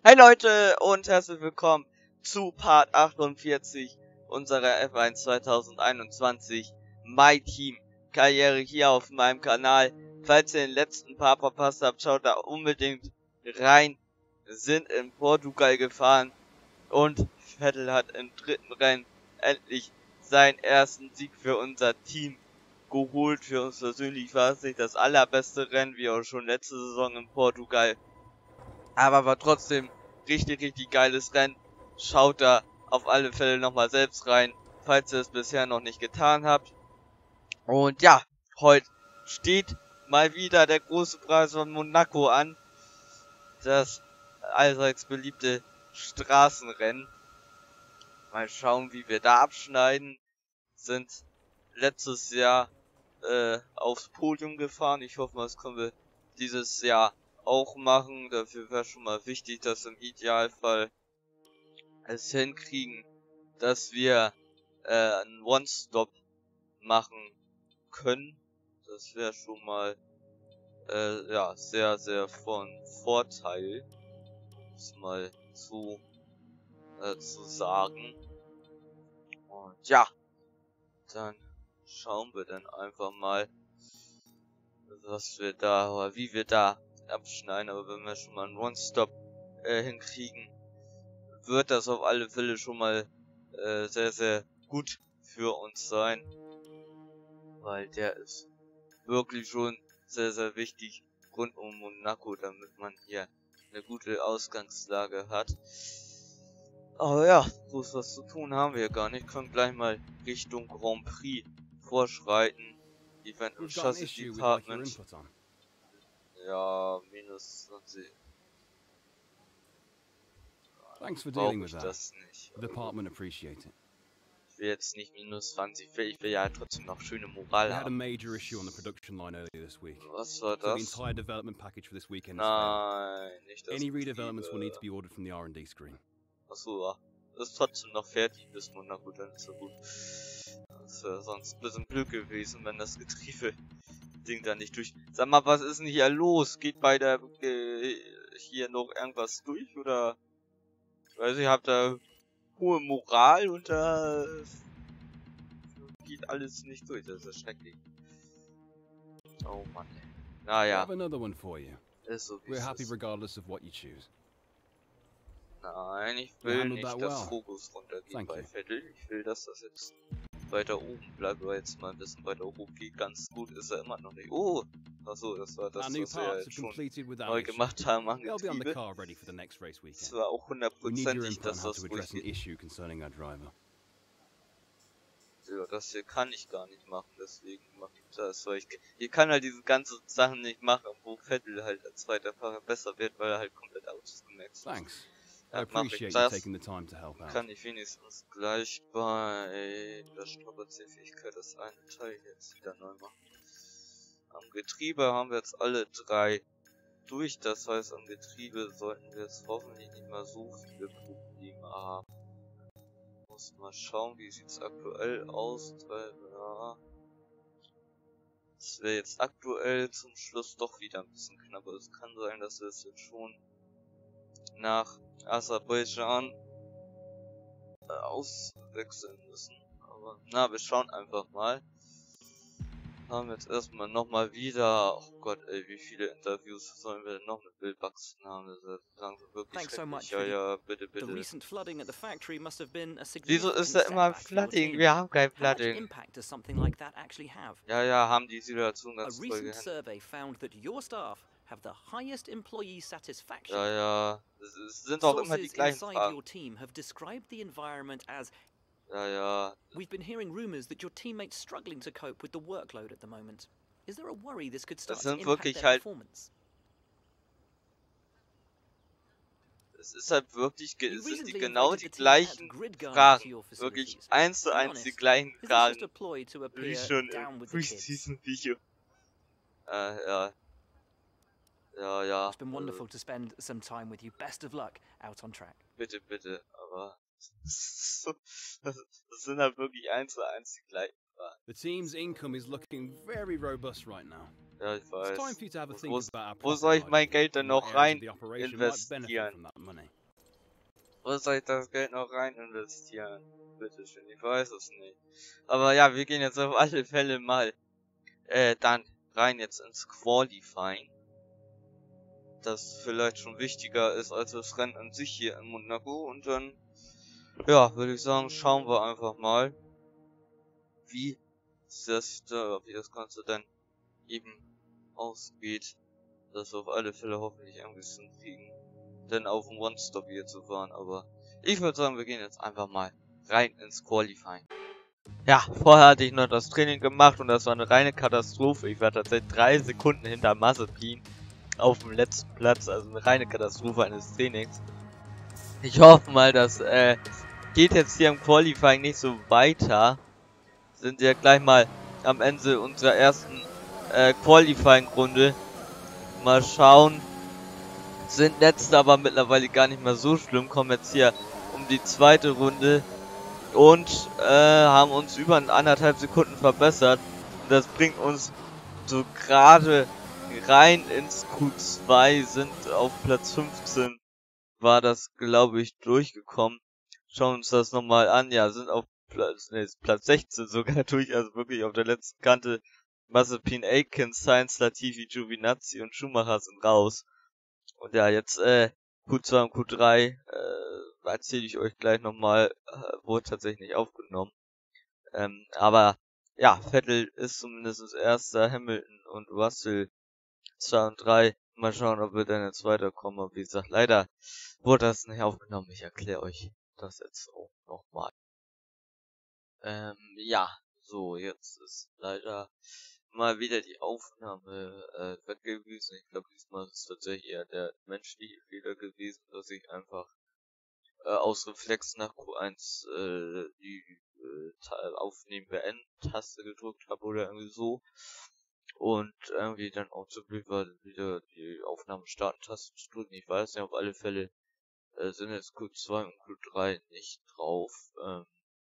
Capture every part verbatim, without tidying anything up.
Hey Leute und herzlich willkommen zu Part achtundvierzig unserer F eins zweitausendeinundzwanzig My Team Karriere hier auf meinem Kanal. Falls ihr den letzten Part verpasst habt, schaut da unbedingt rein. Wir sind in Portugal gefahren und Vettel hat im dritten Rennen endlich seinen ersten Sieg für unser Team geholt. Für uns persönlich war es nicht das allerbeste Rennen, wie auch schon letzte Saison in Portugal. Aber war trotzdem richtig, richtig geiles Rennen. Schaut da auf alle Fälle nochmal selbst rein, falls ihr es bisher noch nicht getan habt. Und ja, heute steht mal wieder der große Preis von Monaco an. Das allseits beliebte Straßenrennen. Mal schauen, wie wir da abschneiden. Sind letztes Jahr äh, aufs Podium gefahren. Ich hoffe mal, das können wir dieses Jahr auch machen. Dafür wäre schon mal wichtig, dass im Idealfall es hinkriegen, dass wir äh, einen One-Stop machen können. Das wäre schon mal äh, ja sehr, sehr von Vorteil, das mal zu, äh, zu sagen. Und ja, dann schauen wir dann einfach mal, was wir da, oder wie wir da abschneiden. Aber wenn wir schon mal einen One-Stop äh, hinkriegen, wird das auf alle Fälle schon mal äh, sehr, sehr gut für uns sein. Weil der ist wirklich schon sehr, sehr wichtig rund um Monaco, damit man hier eine gute Ausgangslage hat. Aber ja, groß was zu tun haben wir ja gar nicht. Können gleich mal Richtung Grand Prix vorschreiten. Event und Chassis Department. Ja, minus zwanzig. Thanks for dealing with that. Das nicht. The department appreciate it. Ich will jetzt nicht minus zwanzig, ich will, ich will ja trotzdem noch schöne Moral We had a haben. major issue on the production line earlier this week. Was war So the das? entire development package for this weekend is failed. Nein, nicht das. Any redevelopments will need to be ordered from the R and D screen. Achso, ja. Das ist trotzdem noch fertig bis Monaco, dann ist ja gut. Das wäre sonst ein bisschen blöd gewesen, wenn das Getriebe-Ding da nicht durch... Sag mal, was ist denn hier los? Geht bei der... Äh, hier noch irgendwas durch, oder... Weiß ich, hab da hohe Moral und da... geht alles nicht durch, das ist schrecklich. Oh Mann. I Naja. have another one for you. Ist so wie We're es happy ist. regardless of what you choose. Nein, ich You will handled nicht, that dass well. Fokus runtergeht Thank bei you. Vettel. Ich will, dass das jetzt weiter oben bleibt, aber jetzt mal ein bisschen weiter hoch geht. Ganz gut ist er immer noch nicht. Oh! Achso, das war das, Our new was wir parts jetzt are schon completed without neu issue. gemacht haben an They'll be on the Getriebe. car ready for the next race Das weekend. war auch We need your hundertprozentig, input on dass how das to address an durchgeht. issue concerning our driver. Ja, das hier kann ich gar nicht machen, deswegen mache ich das, weil ich... Hier kann halt diese ganzen Sachen nicht machen, wo Vettel halt als zweiter Fahrer besser wird, weil er halt komplett ausgemaxt ist. Thanks. I Dann mache ich appreciate you das. taking the time to help out. Kann ich wenigstens gleich bei der Strapazierfähigkeit das eine Teil jetzt wieder neu machen. Am Getriebe haben wir jetzt alle drei durch, das heißt am Getriebe sollten wir jetzt hoffentlich nicht mal so viele Probleme haben. Muss mal schauen, wie sieht's aktuell aus. Ja. Es wäre jetzt aktuell zum Schluss doch wieder ein bisschen knapper. Es kann sein, dass wir es jetzt schon nach Aserbaidschan äh, auswechseln müssen. Aber na, wir schauen einfach mal. Haben jetzt erstmal nochmal wieder. Oh Gott, ey, wie viele Interviews sollen wir denn noch mit Bill Buxton haben? Das ist langsam wirklich Thanks so much, schrecklich. Ja, Vidi. ja, bitte, The bitte. recent flooding at the factory must have been a Wieso significant ist da immer setback for your Flooding? team. Wir haben kein How much Flooding. impact does something like that actually have? Ja, ja, haben die Situation A ganz toll recent gehandelt. survey found that your staff have the highest employee satisfaction. Ja, ja, es, es sind auch immer die Sources gleichen inside Fragen. your team have described the environment as Ja, ja. we've been hearing rumors that your teammates struggling to cope with the workload at the moment. Is there a worry this could start to sind impact wirklich their halt- performance? Es ist halt wirklich, ge You es sind die recently genau invited die the team gleichen at Grid Garden to Fragen. your Wirklich facilities. eins zu To be eins die honest, gleichen Is this just Fragen a ploy to wie appear schon down im with the kids? Preseason-Video. Äh, ja. Ja, ja. It's been wonderful to spend some time with you. Best of luck out on track. Bitte, bitte, aber das, das sind halt wirklich eins zu eins die gleichen Fragen. The team's income is looking very robust right now. Ja, ich It's time weiß. for you to have a Wo, think about our wo profit soll ich margin mein Geld denn and what noch areas rein of the operation might benefit investieren? from that money. Wo soll ich das Geld noch rein investieren? Bitteschön, ich weiß es nicht. Aber ja, wir gehen jetzt auf alle Fälle mal äh, dann rein jetzt ins Qualifying. Das vielleicht schon wichtiger ist als das Rennen an sich hier in Monaco. Und dann, ja, würde ich sagen, schauen wir einfach mal, wie das, wie das Ganze dann eben ausgeht. Dass wir auf alle Fälle hoffentlich irgendwie hinkriegen, denn auf dem One-Stop hier zu fahren. Aber ich würde sagen, wir gehen jetzt einfach mal rein ins Qualifying. Ja, vorher hatte ich noch das Training gemacht und das war eine reine Katastrophe. Ich war tatsächlich drei Sekunden hinter Mazepin auf dem letzten Platz, also eine reine Katastrophe eines Trainings. Ich hoffe mal, das äh, geht jetzt hier im Qualifying nicht so weiter. Sind ja gleich mal am Ende unserer ersten äh, Qualifying-Runde. Mal schauen. Sind letzte aber mittlerweile gar nicht mehr so schlimm. Kommen jetzt hier um die zweite Runde. Und äh, haben uns über anderthalb Sekunden verbessert. Und das bringt uns so gerade rein ins Q zwei. Sind auf Platz fünfzehn. War das, glaube ich, durchgekommen. Schauen uns das nochmal an. Ja, sind auf Platz, nee, Platz sechzehn sogar durch. Also wirklich auf der letzten Kante. Mazepin, Aikens, Sainz, Latifi, Giovinazzi und Schumacher sind raus. Und ja, jetzt äh, Q zwei und Q drei äh, erzähle ich euch gleich nochmal, äh, wurde tatsächlich nicht aufgenommen. Ähm, aber ja, Vettel ist zumindest erster, Hamilton und Russell zwei und drei. Mal schauen, ob wir dann jetzt weiterkommen. Aber wie gesagt, leider wurde das nicht aufgenommen. Ich erkläre euch das jetzt auch nochmal. Ähm, ja, so, jetzt ist leider mal wieder die Aufnahme äh, weg gewesen. Ich glaube, diesmal ist es tatsächlich eher der menschliche Fehler gewesen, dass ich einfach äh, aus Reflex nach Q eins äh, die äh, Aufnehmen beenden Taste gedrückt habe oder irgendwie so. Und irgendwie dann auch zu blöd war, wieder die Aufnahme starten Taste zu drücken. Ich weiß nicht, auf alle Fälle äh, sind jetzt Q zwei und Q drei nicht drauf. Ähm,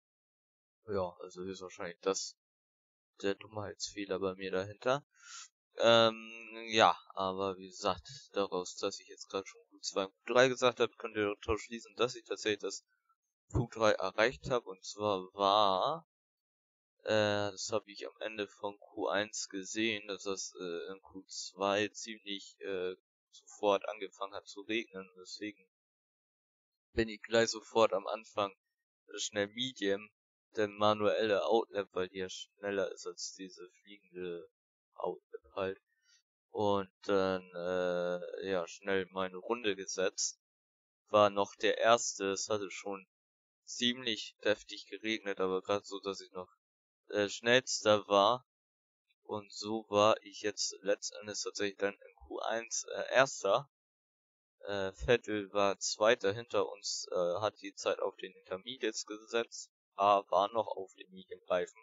ja, also höchstwahrscheinlich das der Dummheitsfehler bei mir dahinter. Ähm, ja, aber wie gesagt, daraus, dass ich jetzt gerade schon Q zwei und Q drei gesagt habe, könnt ihr daraus schließen, dass ich tatsächlich das Q drei erreicht habe. Und zwar war, äh, das habe ich am Ende von Q eins gesehen, dass das äh, in Q zwei ziemlich äh, sofort angefangen hat zu regnen. Deswegen bin ich gleich sofort am Anfang äh, schnell Medium, denn manuelle Outlap, weil die ja schneller ist als diese fliegende Outlap halt. Und dann, äh, ja, schnell meine Runde gesetzt. War noch der erste, es hatte schon ziemlich heftig geregnet, aber gerade so, dass ich noch äh, schnellster war. Und so war ich jetzt letztendlich tatsächlich dann in Q eins äh, erster. Äh, Vettel war zweiter hinter uns, äh, hat die Zeit auf den Intermediates gesetzt, aber war noch auf den Medium-Reifen.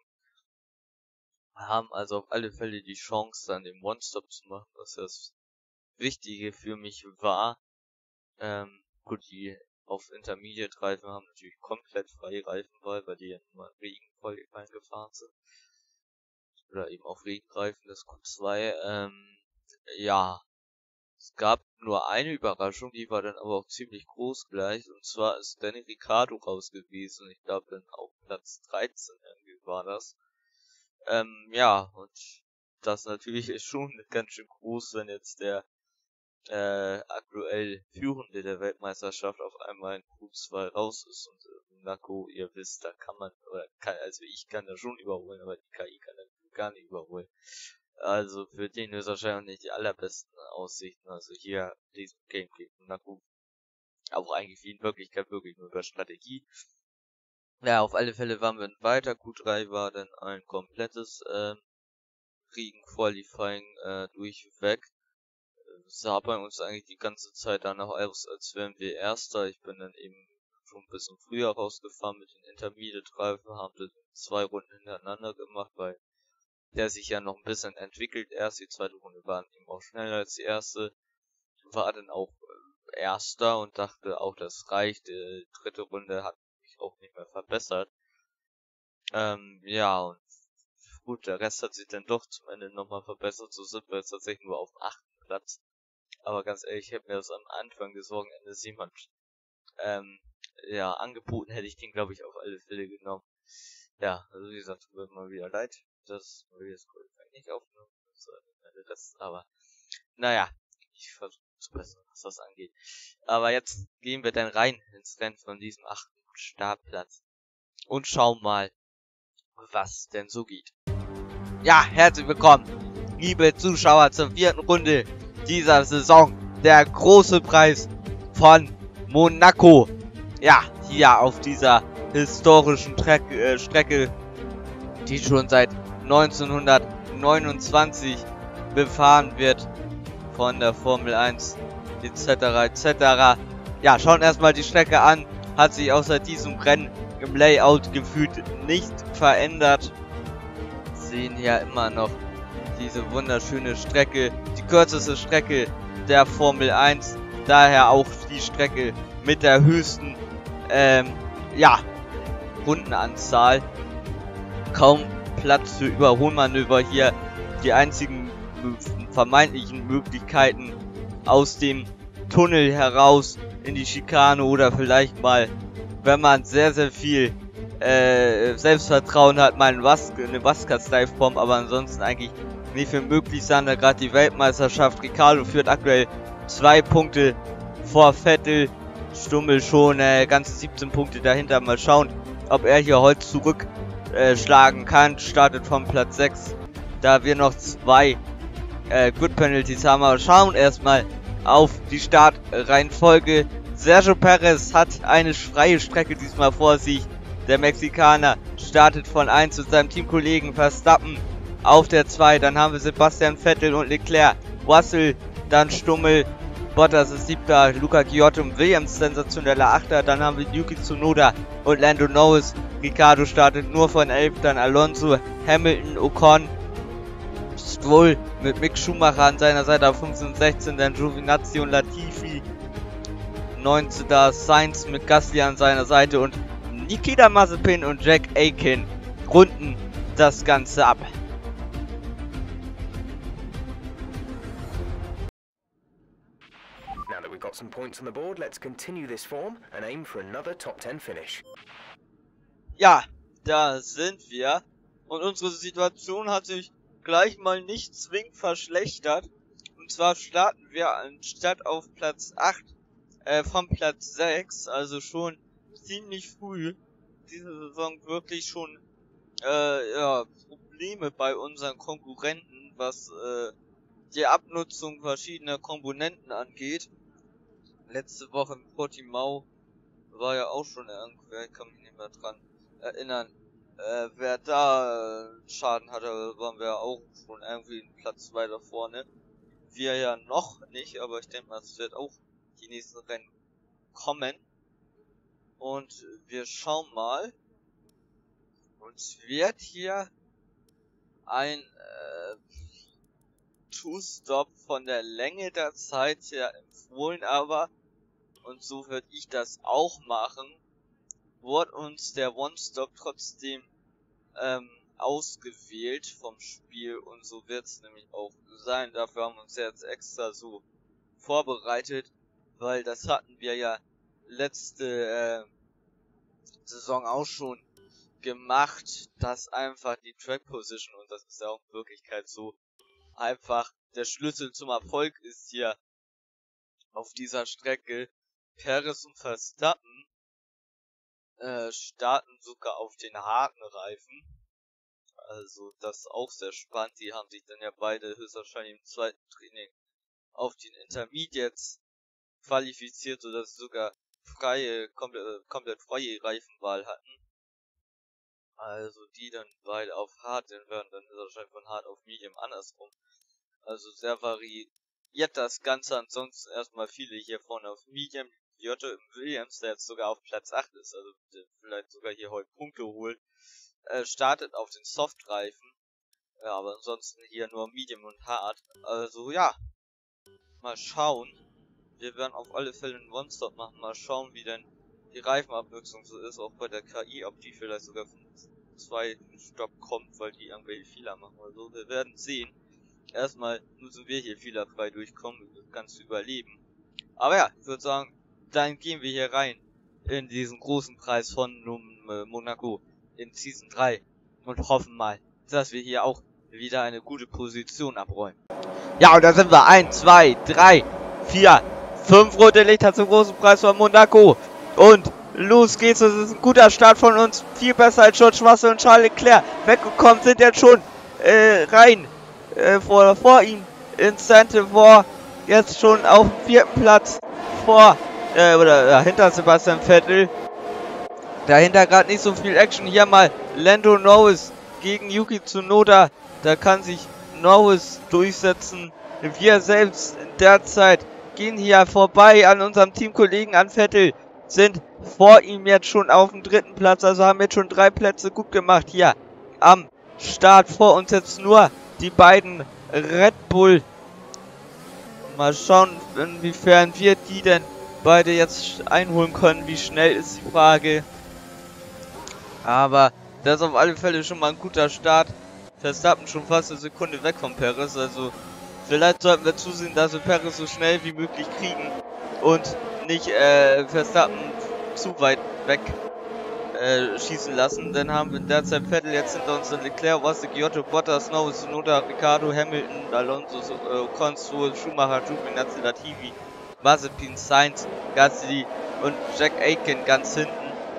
Haben also auf alle Fälle die Chance, dann den One-Stop zu machen, was das Wichtige für mich war. Ähm, gut, die auf Intermediate-Reifen haben natürlich komplett freie Reifenwahl, weil die ja immer regenvoll reingefahren sind. Oder eben auf Regenreifen, das Q zwei. Ähm, ja, es gab nur eine Überraschung, die war dann aber auch ziemlich groß gleich. Und zwar ist Danny Ricciardo raus gewesen. Ich glaube dann auf Platz dreizehn irgendwie war das. Ähm, ja, und das natürlich ist schon ganz schön groß, wenn jetzt der äh, aktuell Führende der Weltmeisterschaft auf einmal in Q zwei raus ist. Und äh, Monaco, ihr wisst, da kann man, oder kann, also ich kann da schon überholen, aber die K I kann dann gar nicht überholen. Also für den ist wahrscheinlich nicht die allerbesten Aussichten. Also hier diesem Game geht Monaco auch eigentlich wie in Wirklichkeit wirklich nur über Strategie. Ja, auf alle Fälle waren wir weiter. Q drei war dann ein komplettes äh, Regen-Qualifying äh, durchweg. Es sah bei uns eigentlich die ganze Zeit danach aus, als wären wir Erster. Ich bin dann eben schon ein bisschen früher rausgefahren mit den Intermediate-Reifen, haben das zwei Runden hintereinander gemacht, weil der sich ja noch ein bisschen entwickelt. Erst die zweite Runde war eben auch schneller als die erste. War dann auch äh, Erster und dachte auch, das reicht. Die dritte Runde hat mich auch nicht mehr verbessert. Ähm, ja, und gut, der Rest hat sich dann doch zum Ende nochmal verbessert. So sind wir jetzt tatsächlich nur auf dem achten Platz. Aber ganz ehrlich, ich hätte mir das am Anfang des Wochenendes jemand ähm, ja, angeboten hätte ich den, glaube ich, auf alle Fälle genommen. Ja, also wie gesagt, tut mir mal wieder leid, dass wir das Qualifying nicht aufgenommen haben, das, aber naja, ich versuche zu bessern, was das angeht. Aber jetzt gehen wir dann rein ins Rennen von diesem achten Startplatz und schauen mal, was denn so geht. Ja, herzlich willkommen, liebe Zuschauer, zur vierten Runde dieser Saison. Der große Preis von Monaco. Ja, hier auf dieser historischen Trek äh, Strecke, die schon seit neunzehnhundertneunundzwanzig befahren wird von der Formel eins etc. etc. Ja, schauen erstmal die Strecke an. Hat sich außer diesem Rennen im Layout gefühlt nicht verändert. Sehen hier immer noch diese wunderschöne Strecke, die kürzeste Strecke der Formel eins, daher auch die Strecke mit der höchsten ähm, ja, Rundenanzahl. Kaum Platz für Überholmanöver hier. Die einzigen vermeintlichen Möglichkeiten aus dem Tunnel heraus in die Schikane oder vielleicht mal, wenn man sehr, sehr viel äh, Selbstvertrauen hat, mal eine Vasquez-Dive-Bomb, aber ansonsten eigentlich nicht für möglich sein, da gerade die Weltmeisterschaft. Ricardo führt aktuell zwei Punkte vor Vettel, Stummel schon äh, ganze siebzehn Punkte dahinter. Mal schauen, ob er hier heute zurückschlagen äh, kann. Startet vom Platz sechs, da wir noch zwei äh, Good Penalties haben. Aber schauen erstmal auf die Startreihenfolge. Sergio Perez hat eine freie Strecke diesmal vor sich. Der Mexikaner startet von eins mit seinem Teamkollegen Verstappen auf der zwei. Dann haben wir Sebastian Vettel und Leclerc, Russell, dann Stummel, Bottas ist siebter, Luca Giotto und Williams sensationeller achter. Dann haben wir Yuki Tsunoda und Lando Norris. Ricardo startet nur von elf, dann Alonso, Hamilton, Ocon, Stroll mit Mick Schumacher an seiner Seite auf fünfzehn und sechzehn, dann Giovinazzi und Latifi, neunzehnter Sainz mit Gasly an seiner Seite und Nikita Mazepin und Jack Aitken runden das Ganze ab. Now that we've got some points on the board, let's continue this form and aim for another top ten finish. Ja, da sind wir. Und unsere Situation hat sich gleich mal nicht zwingend verschlechtert. Und zwar starten wir anstatt auf Platz acht äh, von Platz sechs, also schon ziemlich früh diese Saison wirklich schon äh, ja, Probleme bei unseren Konkurrenten, was äh, die Abnutzung verschiedener Komponenten angeht. Letzte Woche in Portimao war ja auch schon irgendwer, ich kann mich nicht mehr dran erinnern, äh, wer da äh, Schaden hatte, waren wir auch schon irgendwie einen Platz weiter vorne. Wir ja noch nicht, aber ich denke mal, es wird auch die nächsten Rennen kommen. Und wir schauen mal. Uns wird hier ein äh, Two-Stop von der Länge der Zeit her empfohlen, aber, und so würde ich das auch machen, wurde uns der One-Stop trotzdem ähm, ausgewählt vom Spiel und so wird es nämlich auch sein. Dafür haben wir uns jetzt extra so vorbereitet, weil das hatten wir ja letzte äh, Saison auch schon gemacht, dass einfach die Track Position, und das ist ja auch in Wirklichkeit so, einfach der Schlüssel zum Erfolg ist hier auf dieser Strecke. Perez und Verstappen äh, starten sogar auf den harten Reifen, also das ist auch sehr spannend. Die haben sich dann ja beide höchstwahrscheinlich im zweiten Training auf den Intermediates qualifiziert, sodass sie sogar freie, komplett, komplett freie Reifenwahl hatten. Also die dann beide auf hart, dann werden dann wahrscheinlich von hart auf medium andersrum. Also sehr variiert das Ganze. Ansonsten erstmal viele hier vorne auf medium. Giotto im Williams, der jetzt sogar auf Platz acht ist, also vielleicht sogar hier heute Punkte holt, äh, startet auf den Softreifen. Ja, aber ansonsten hier nur medium und hart. Also ja, mal schauen. Wir werden auf alle Fälle einen One-Stop machen. Mal schauen, wie denn die Reifenabwechslung so ist, auch bei der K I, ob die vielleicht sogar von zweiten Stopp kommt, weil die irgendwelche Fehler machen oder so. Wir werden sehen. Erstmal müssen wir hier fehlerfrei durchkommen, um das Ganze überleben. Aber ja, ich würde sagen, dann gehen wir hier rein in diesen großen Preis von äh, Monaco in Season drei und hoffen mal, dass wir hier auch wieder eine gute Position abräumen. Ja, und da sind wir. eins, zwei, drei, vier, fünf rote Lichter zum großen Preis von Monaco. Und los geht's. Das ist ein guter Start von uns. Viel besser als George Russell und Charles Leclerc. Weggekommen sind jetzt schon äh, rein äh, vor, vor ihm. Incentive War jetzt schon auf dem vierten Platz vor, äh, oder ja, hinter Sebastian Vettel. Dahinter gerade nicht so viel Action. Hier mal Lando Norris gegen Yuki Tsunoda. Da kann sich Norris durchsetzen. Wir selbst derzeit gehen hier vorbei an unserem Teamkollegen, an Vettel. Sind vor ihm jetzt schon auf dem dritten Platz. Also haben jetzt schon drei Plätze gut gemacht hier am Start. Vor uns jetzt nur die beiden Red Bull. Mal schauen, inwiefern wir die denn beide jetzt einholen können. Wie schnell ist die Frage. Aber das ist auf alle Fälle schon mal ein guter Start. Verstappen schon fast eine Sekunde weg von Perez. Also vielleicht sollten wir zusehen, dass wir Perez so schnell wie möglich kriegen. Und nicht äh, Verstappen zu weit weg äh, schießen lassen. Dann haben wir derzeit Vettel jetzt hinter uns, Leclerc, Rossi, Giotto, Bottas, Norris, Tsunoda, Ricciardo, Hamilton, Alonso, äh, Ocon, Schumacher, Giovinazzi, Latifi, Mazepin, Sainz, Gasly und Jack Aitken ganz hinten.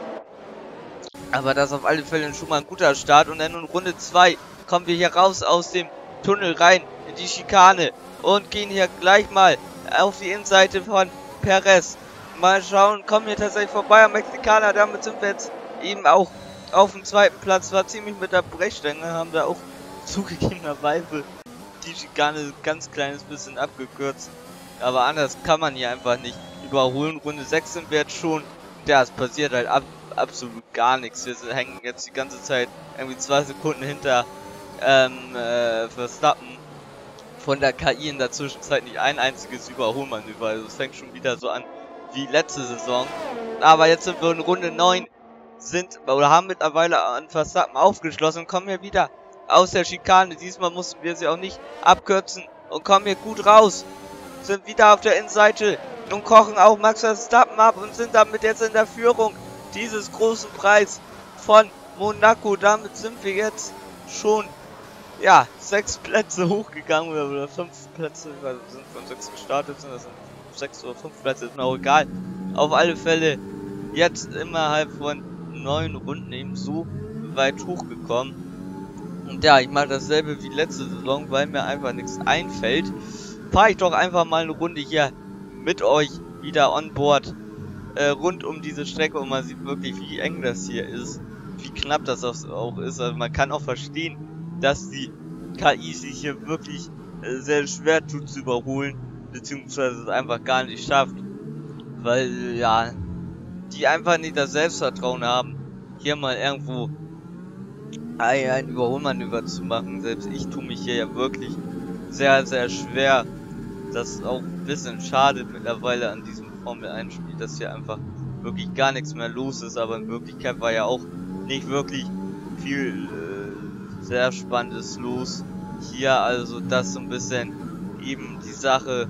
Aber das ist auf alle Fälle schon mal ein guter Start. Und dann in Runde zwei kommen wir hier raus aus dem Tunnel rein in die Schikane und gehen hier gleich mal auf die Innenseite von Perez. Mal schauen, kommen hier tatsächlich vorbei am Mexikaner. Damit sind wir jetzt eben auch auf dem zweiten Platz. War ziemlich mit der Brechstange, haben da auch zugegebenerweise die Schikane ein ganz kleines bisschen abgekürzt. Aber anders kann man hier einfach nicht überholen. Runde sechs sind wir jetzt schon. Ja, es passiert halt ab, absolut gar nichts. Wir hängen jetzt die ganze Zeit irgendwie zwei Sekunden hinter ähm, äh, Verstappen. Von der K I in der Zwischenzeit nicht ein einziges Überholmanöver. Also es fängt schon wieder so an wie letzte Saison. Aber jetzt sind wir in Runde neun. Sind oder haben mittlerweile an Verstappen aufgeschlossen und kommen hier wieder aus der Schikane. Diesmal mussten wir sie auch nicht abkürzen und kommen hier gut raus. Sind wieder auf der Innenseite und kochen auch Max Verstappen ab und sind damit jetzt in der Führung dieses großen Preis von Monaco. Damit sind wir jetzt schon, ja, sechs Plätze hochgegangen oder, oder fünf Plätze, also sind von sechs gestartet, sind das sind sechs oder fünf Plätze, ist mir auch egal. Auf alle Fälle jetzt innerhalb von neun Runden eben so weit hochgekommen. Und ja, ich mache dasselbe wie letzte Saison, weil mir einfach nichts einfällt. Fahre ich doch einfach mal eine Runde hier mit euch wieder on board äh, rund um diese Strecke und man sieht wirklich, wie eng das hier ist, wie knapp das auch ist. Also man kann auch verstehen, dass die K I sich hier wirklich äh, sehr schwer tut zu überholen, beziehungsweise es einfach gar nicht schafft, weil ja die einfach nicht das Selbstvertrauen haben, hier mal irgendwo ein, ein Überholmanöver zu machen. Selbst ich tue mich hier ja wirklich sehr, sehr schwer. Das ist auch ein bisschen schade mittlerweile an diesem Formel eins Spiel, dass hier einfach wirklich gar nichts mehr los ist, aber in Wirklichkeit war ja auch nicht wirklich viel äh, sehr Spannendes los hier, also das so ein bisschen eben die Sache.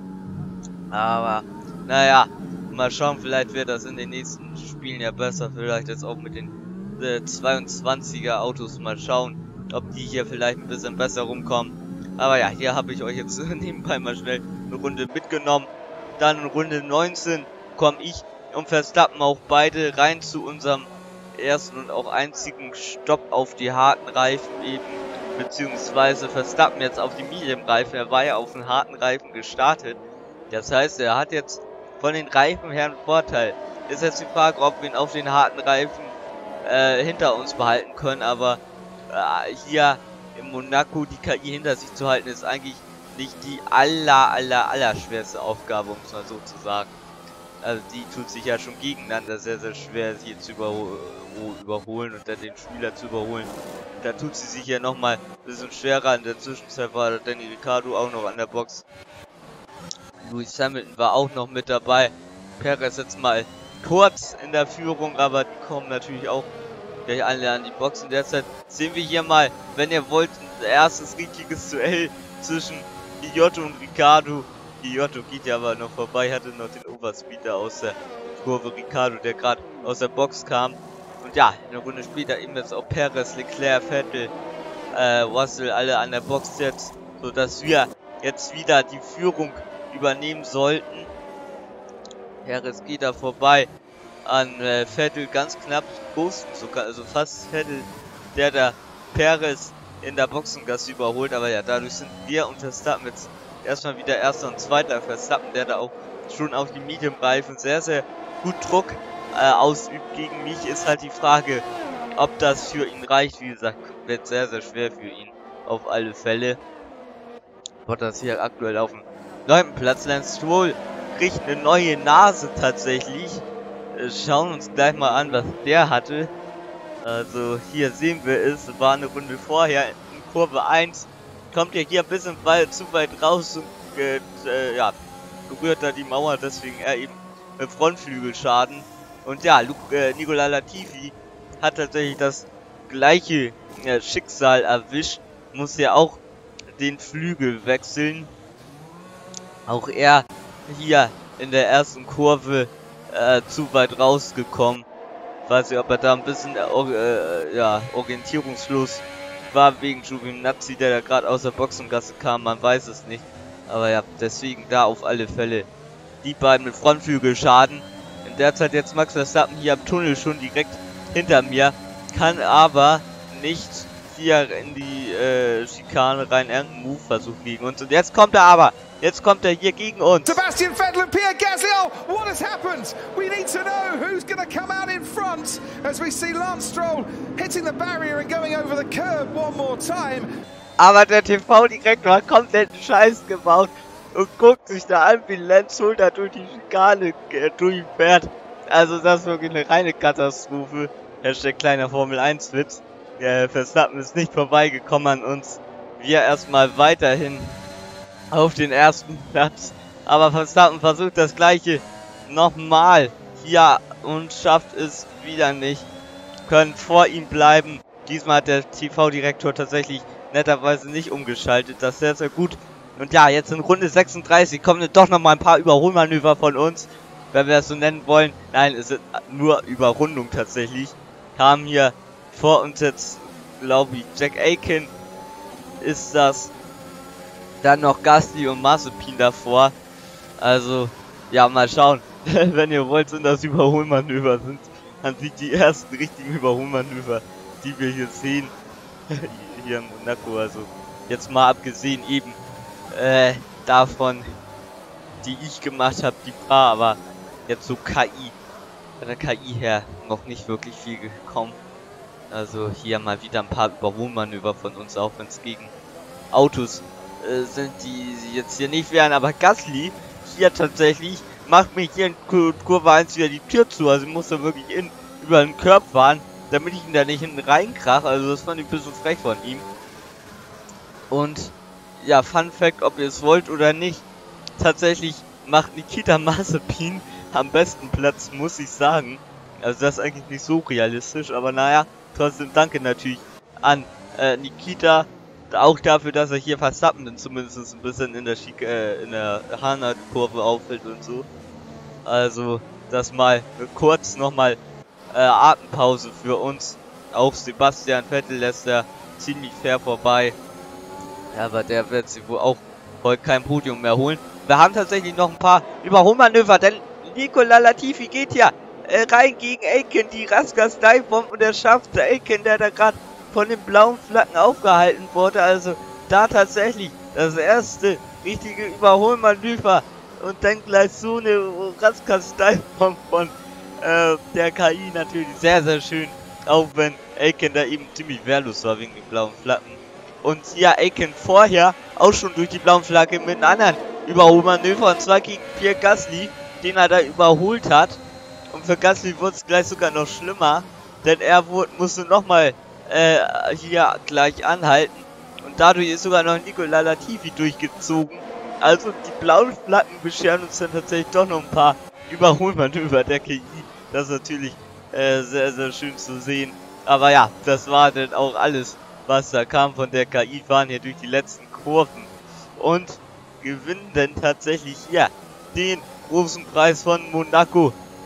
Aber naja, mal schauen, vielleicht wird das in den nächsten Spielen ja besser, vielleicht jetzt auch mit den äh, zweiundzwanziger Autos, mal schauen, ob die hier vielleicht ein bisschen besser rumkommen. Aber ja, hier habe ich euch jetzt nebenbei mal schnell eine Runde mitgenommen. Dann in Runde neunzehn komme ich und Verstappen auch beide rein zu unserem ersten und auch einzigen Stopp auf die harten Reifen eben. Beziehungsweise Verstappen jetzt auf die Medium-Reifen. Er war ja auf den harten Reifen gestartet. Das heißt, er hat jetzt von den Reifen her einen Vorteil. Ist jetzt die Frage, ob wir ihn auf den harten Reifen äh, hinter uns behalten können. Aber äh, hier in Monaco die K I hinter sich zu halten, ist eigentlich nicht die aller, aller, aller schwerste Aufgabe, um es mal so zu sagen. Also die tut sich ja schon gegeneinander sehr, sehr schwer, sie zu überhol überholen und dann den Spieler zu überholen. Da tut sie sich ja nochmal ein bisschen schwerer. In der Zwischenzeit war Danny Ricciardo auch noch an der Box. Lewis Hamilton war auch noch mit dabei. Perez jetzt mal kurz in der Führung, aber die kommen natürlich auch gleich alle an die Boxen. Derzeit sehen wir hier mal, wenn ihr wollt, ein erstes richtiges Duell zwischen Giotto und Ricciardo. Giotto geht ja aber noch vorbei, hatte noch den Overspeeder aus der Kurve Ricciardo, der gerade aus der Box kam. Und ja, eine Runde später eben jetzt auch Perez, Leclerc, Vettel, äh, Russell alle an der Box jetzt, sodass wir jetzt wieder die Führung übernehmen sollten. Perez geht da vorbei an äh, Vettel, ganz knapp, Ghost sogar, also fast Vettel, der da Perez in der Boxengasse überholt, aber ja, dadurch sind wir und Verstappen jetzt erstmal wieder Erster und Zweiter. Verstappen, der da auch schon auf die Medium-Reifen sehr, sehr gut Druck äh, ausübt gegen mich, ist halt die Frage, ob das für ihn reicht. Wie gesagt, wird sehr, sehr schwer für ihn, auf alle Fälle. Bottas hier aktuell auf dem neunten Platz. Lance Stroll kriegt eine neue Nase tatsächlich. Äh, schauen uns gleich mal an, was der hatte. Also hier sehen wir es, war eine Runde vorher in Kurve eins. Kommt ja hier ein bisschen weit, zu weit raus und äh, äh, ja, berührt da die Mauer, deswegen er eben mit Frontflügelschaden. Und ja, Luke, äh, Nicolas Latifi hat tatsächlich das gleiche äh, Schicksal erwischt, muss ja auch den Flügel wechseln. Auch er hier in der ersten Kurve äh, zu weit rausgekommen. Weiß nicht, ob er da ein bisschen äh, äh, ja, orientierungslos war wegen Giovinazzi, der da gerade aus der Boxengasse kam, man weiß es nicht. Aber ja, deswegen da auf alle Fälle die beiden mit Frontflügelschaden. In der Zeit jetzt Max Verstappen hier am Tunnel schon direkt hinter mir, kann aber nicht hier in die äh, Schikane rein irgendeinen Move-Versuch gegen uns. Und jetzt kommt er aber, jetzt kommt er hier gegen uns. Sebastian Vettel and Pierre Gasly, oh, what has happened? We need to know who's going to come out in front as we see Lance Stroll hitting the barrier and going over the curb one more time. Aber der T V-Direktor hat komplett einen Scheiß gebaut und guckt sich da an, wie Lance Stroll da durch die Schikane äh, durchfährt. Also das ist wirklich eine reine Katastrophe. Hashtag kleiner Formel eins Witz. Der Verstappen ist nicht vorbeigekommen an uns. Wir erstmal weiterhin auf den ersten Platz. Aber Verstappen versucht das gleiche nochmal hier und schafft es wieder nicht. Können vor ihm bleiben. Diesmal hat der T V-Direktor tatsächlich netterweise nicht umgeschaltet. Das ist sehr, sehr gut. Und ja, jetzt in Runde sechsunddreißig kommen doch nochmal ein paar Überholmanöver von uns. Wenn wir es so nennen wollen. Nein, es ist nur Überrundung tatsächlich. Haben hier vor uns jetzt, glaube ich, Jack Aitken ist das. Dann noch Gasly und Mazepin davor. Also, ja, mal schauen. Wenn ihr wollt, sind das Überholmanöver. Sind an sich die ersten richtigen Überholmanöver, die wir hier sehen. Hier in Monaco. Also, jetzt mal abgesehen eben äh, davon, die ich gemacht habe, die paar, aber jetzt so K I. Von der K I her noch nicht wirklich viel gekommen. Also hier mal wieder ein paar Überholmanöver von uns, auch wenn es gegen Autos äh, sind, die jetzt hier nicht wären. Aber Gasly hier tatsächlich macht mich hier in Kur Kurve eins wieder die Tür zu. Also ich muss da wirklich in, über den Curb fahren, damit ich ihn da nicht hinten reinkrache. Also das fand ich ein bisschen frech von ihm. Und ja, Fun Fact, ob ihr es wollt oder nicht, tatsächlich macht Nikita Mazepin am besten Platz, muss ich sagen. Also das ist eigentlich nicht so realistisch, aber naja, trotzdem danke natürlich an äh, Nikita, auch dafür, dass er hier Verstappen dann zumindest ein bisschen in der Schick, äh, in der Hanna-Kurve auffällt und so. Also das mal kurz nochmal äh, Atempause für uns. Auch Sebastian Vettel lässt er ziemlich fair vorbei. Ja, aber der wird sich wohl auch heute kein Podium mehr holen. Wir haben tatsächlich noch ein paar Überholmanöver, denn Nicolas Latifi geht ja äh, rein gegen Aitken, die Raskas Divebomb, und er schafft Aitken, der da gerade von den blauen Flaggen aufgehalten wurde. Also da tatsächlich das erste richtige Überholmanöver und dann gleich so eine Raskas Divebomb von äh, der K I natürlich sehr, sehr schön. Auch wenn Aitken da eben ziemlich wehrlos war wegen den blauen Flaggen. Und ja, Aitken vorher auch schon durch die blauen Flagge mit einem anderen Überholmanöver, und zwar gegen Pierre Gasly, den er da überholt hat. Und für Gasly wurde es gleich sogar noch schlimmer, denn er wurde, musste nochmal äh, hier gleich anhalten. Und dadurch ist sogar noch Nicolas Latifi durchgezogen. Also die blauen Flaggen bescheren uns dann tatsächlich doch noch ein paar Überholmanöver der K I. Das ist natürlich äh, sehr, sehr schön zu sehen. Aber ja, das war dann auch alles, was da kam von der K I. Fahren hier durch die letzten Kurven und gewinnen dann tatsächlich hier den großen Preis von Monaco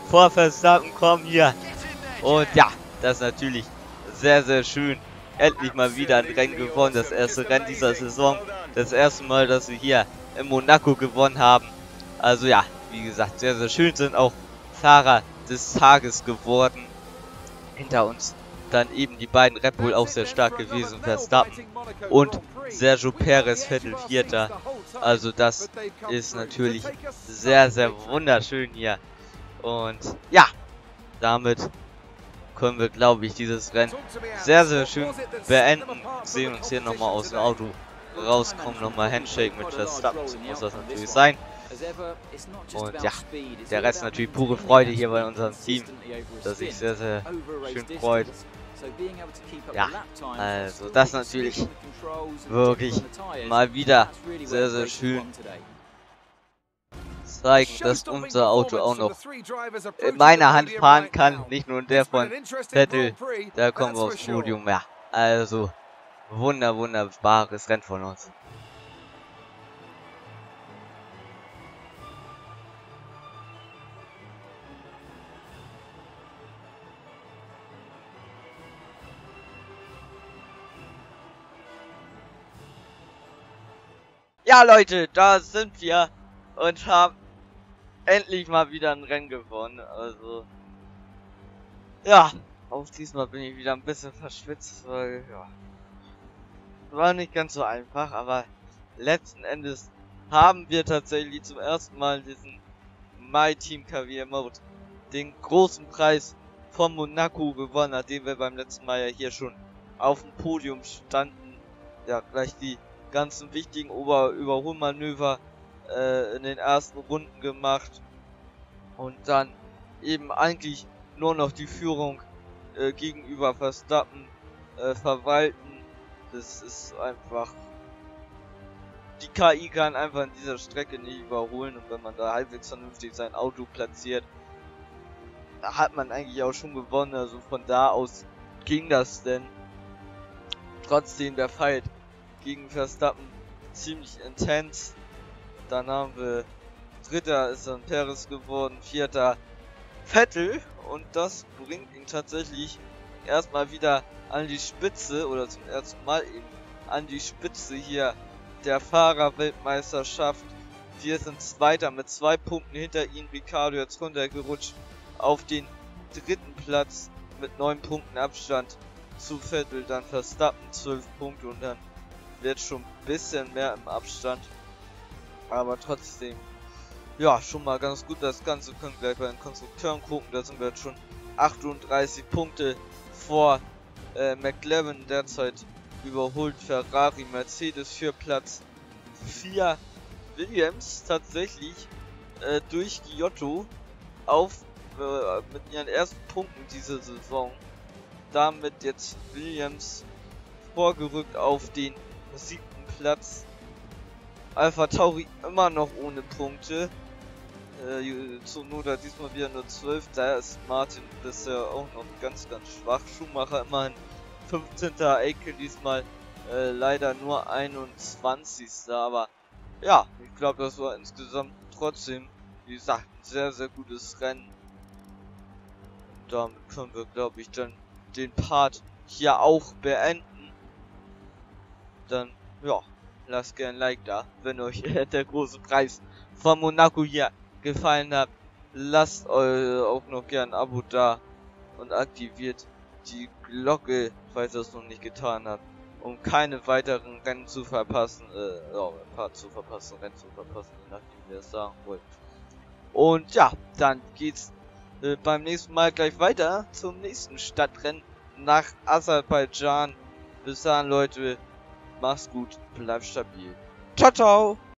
vor Verstappen kommen hier. Und ja, das ist natürlich sehr, sehr schön. Endlich mal wieder ein Rennen gewonnen. Das erste Rennen dieser Saison. Das erste Mal, dass wir hier in Monaco gewonnen haben. Also ja, wie gesagt, sehr, sehr schön. Sind auch Fahrer des Tages geworden. Hinter uns dann eben die beiden Red Bull auch sehr stark gewesen. Verstappen und Sergio Perez, Vettel Vierter. Also das ist natürlich sehr, sehr wunderschön hier. Und ja, damit können wir, glaube ich, dieses Rennen sehr, sehr schön beenden. Sehen uns hier nochmal aus dem Auto rauskommen, nochmal Handshake mit Verstappen, so muss das natürlich sein. Und ja, der Rest natürlich pure Freude hier bei unserem Team, das sich sehr, sehr schön freut. Ja, also das natürlich wirklich mal wieder sehr, sehr schön zeigen, dass unser Auto auch noch in meiner Hand fahren kann, nicht nur in der von Vettel. Da kommen wir aufs Podium. Ja, also wunder, wunderbares Rennen von uns. Ja, Leute, da sind wir und haben endlich mal wieder ein Rennen gewonnen. Also, ja, auch diesmal bin ich wieder ein bisschen verschwitzt, weil, ja, war nicht ganz so einfach, aber letzten Endes haben wir tatsächlich zum ersten Mal diesen My Team Career Mode, den großen Preis von Monaco gewonnen, nachdem wir beim letzten Mal ja hier schon auf dem Podium standen. Ja, gleich die ganzen wichtigen Ober Überholmanöver äh, in den ersten Runden gemacht und dann eben eigentlich nur noch die Führung äh, gegenüber Verstappen äh, verwalten. Das ist einfach, die K I kann einfach an dieser Strecke nicht überholen, und wenn man da halbwegs vernünftig sein Auto platziert, da hat man eigentlich auch schon gewonnen. Also von da aus ging das denn. Trotzdem der Fight gegen Verstappen ziemlich intens. Dann haben wir Dritter ist dann Perez geworden, Vierter Vettel, und das bringt ihn tatsächlich erstmal wieder an die Spitze, oder zum ersten Mal eben an die Spitze hier der Fahrerweltmeisterschaft. Wir sind Zweiter mit zwei Punkten hinter ihm. Ricciardo jetzt runtergerutscht auf den dritten Platz mit neun Punkten Abstand zu Vettel. Dann Verstappen zwölf Punkte, und dann wird schon ein bisschen mehr im Abstand, aber trotzdem, ja, schon mal ganz gut. Das Ganze können wir gleich bei den Konstrukteuren gucken. Da sind wir jetzt schon achtunddreißig Punkte vor äh, McLaren, derzeit überholt Ferrari, Mercedes für Platz vier, Williams tatsächlich äh, durch Giotto auf äh, mit ihren ersten Punkten diese Saison. Damit jetzt Williams vorgerückt auf den siebten Platz. Alpha Tauri immer noch ohne Punkte. Äh, Tsunoda diesmal wieder nur zwölf. Da ist Martin bisher auch noch ganz, ganz schwach. Schumacher immerhin fünfzehnter Eiken diesmal äh, leider nur einundzwanzigster Aber ja, ich glaube, das war insgesamt trotzdem, wie gesagt, ein sehr, sehr gutes Rennen. Und damit können wir, glaube ich, dann den Part hier auch beenden. Dann, ja, lasst gerne ein Like da, wenn euch der große Preis von Monaco hier gefallen hat. Lasst äh, auch noch gerne ein Abo da und aktiviert die Glocke, falls ihr es noch nicht getan habt, um keine weiteren Rennen zu verpassen, äh, ja, ein paar zu verpassen, Rennen zu verpassen, je nachdem, wer es sagen wollt. Und ja, dann geht's äh, beim nächsten Mal gleich weiter zum nächsten Stadtrennen nach Aserbaidschan. Bis dann, Leute. Mach's gut, bleib stabil. Ciao, ciao!